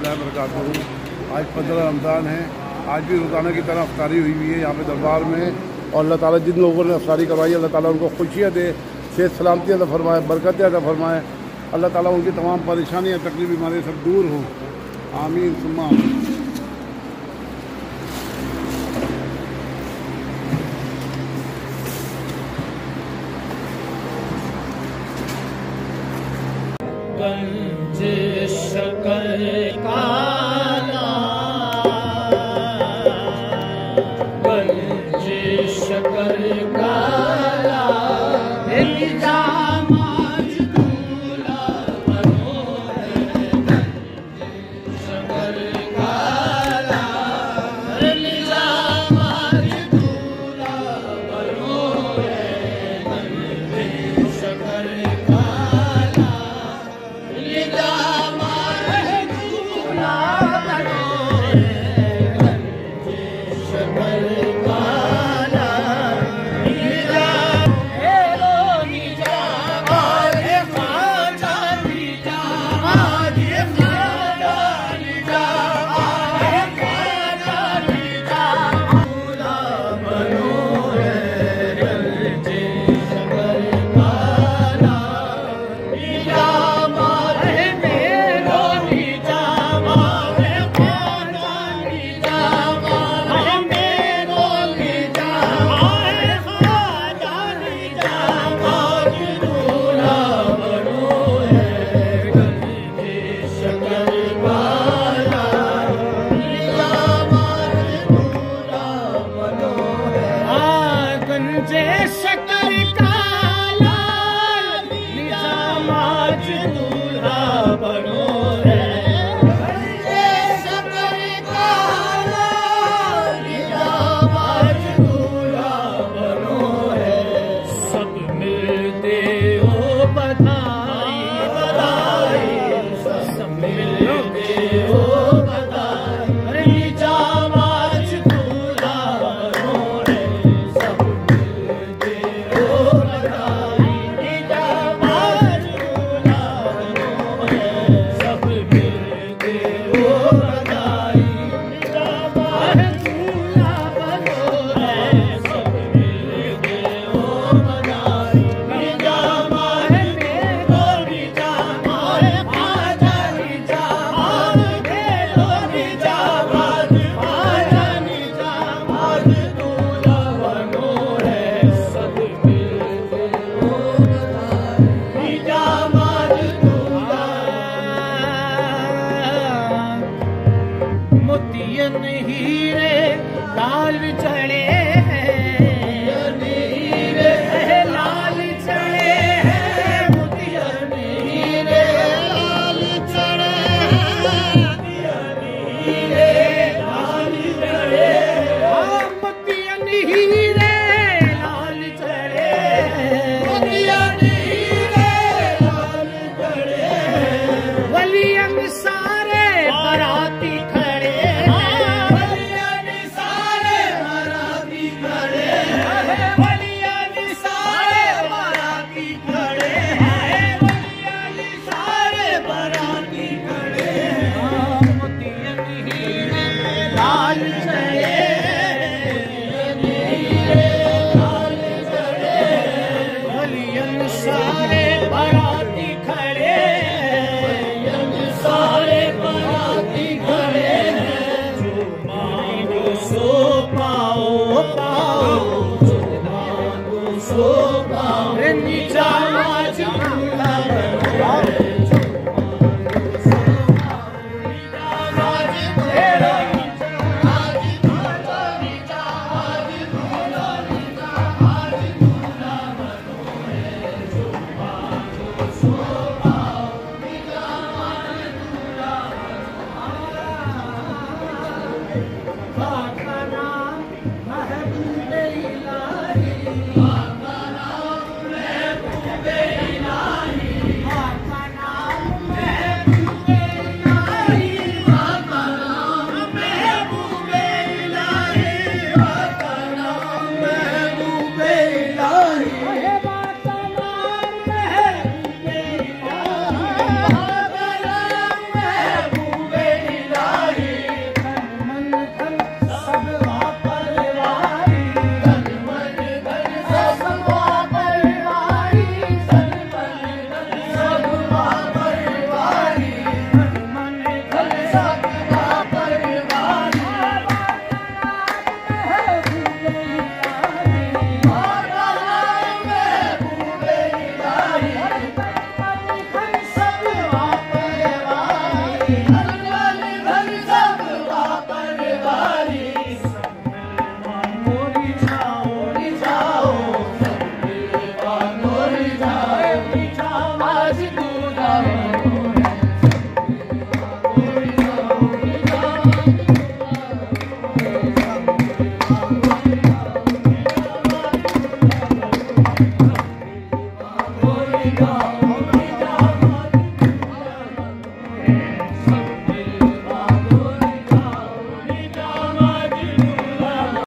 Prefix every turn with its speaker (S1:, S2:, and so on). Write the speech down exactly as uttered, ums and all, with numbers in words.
S1: रहमतुल्लाहि व बरकातहू। आज पंद्रह रमज़ान है। आज भी रोज़ाना की तरह अफ्तारी हुई हुई है यहाँ पे दरबार में। और अल्लाह ताला जिन लोगों ने अफ्तारी करवाई अल्लाह ताला उनको खुशियाँ दे, सेहत सलामती अता फरमाए, बरकत अता फरमाए। अल्लाह ताला उनकी तमाम परेशानियाँ तकलीफ बीमारी सब दूर हों। आमीन सुम्मा आमीन।
S2: गंज शकर काला, गंज शकर काला, इल्जामात दूल्हा बनो है। गंज शकर काला, इल्जामात दूल्हा बनो है। गंज शकर काला, मोतियन हीरे लाल चढ़े